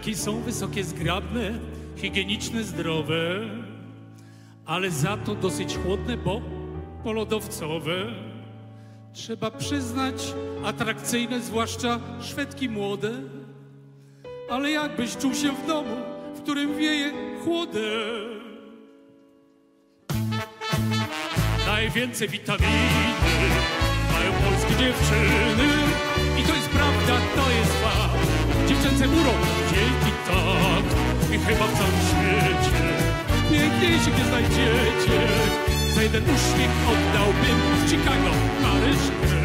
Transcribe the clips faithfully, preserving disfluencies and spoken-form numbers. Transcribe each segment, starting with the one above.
Butelki są wysokie, zgrabne, higieniczne, zdrowe, ale za to dosyć chłodne, bo polodowcowe. Trzeba przyznać, atrakcyjne, zwłaszcza Szwedki młode. Ale jakbyś czuł się w domu, w którym wieje chłodem? Najwięcej witaminy mają polskie dziewczyny i to jest prawda, to jest fakt. Dziewczęce urok wielki tak i chyba w całym świecie piękniejszych nie znajdziecie. Za jeden uśmiech oddałbym w Chicago, Paryż.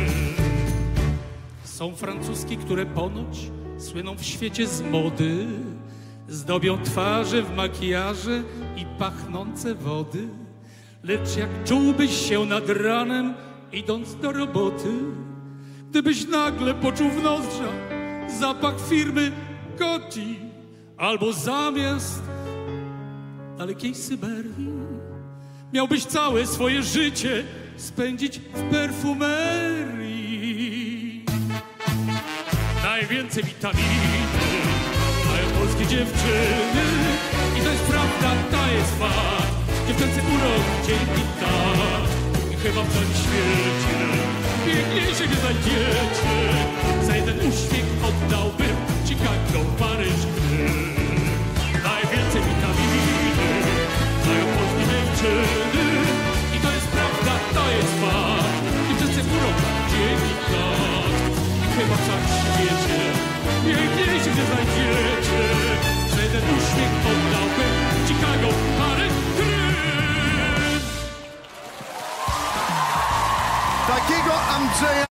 Są francuski, które ponoć słyną w świecie z mody, zdobią twarze w makijaże i pachnące wody. Lecz jak czułbyś się nad ranem, idąc do roboty, gdybyś nagle poczuł w nozdrzach zapach firmy Coty, albo zamiast dalekiej Syberii miałbyś całe swoje życie spędzić w perfumerii. Najwięcej witaminy mają polskie dziewczyny i to jest prawda, to jest fakt. Dziewczęcy urok dzięki tak i chyba w całym świecie piękniejsze nie znajdziecie. Za jeden uśmiech oddałbym Chicago, Paryż. Najwięcej witaminy mają polskie dziewczyny i to jest prawda, to jest fakt. Dziewczęcy urok dzięki tak i chyba w całym świecie piękniejsze nie znajdziecie. Za jeden uśmiech oddałbym Chicago, Paryż. Takiego Andrzeja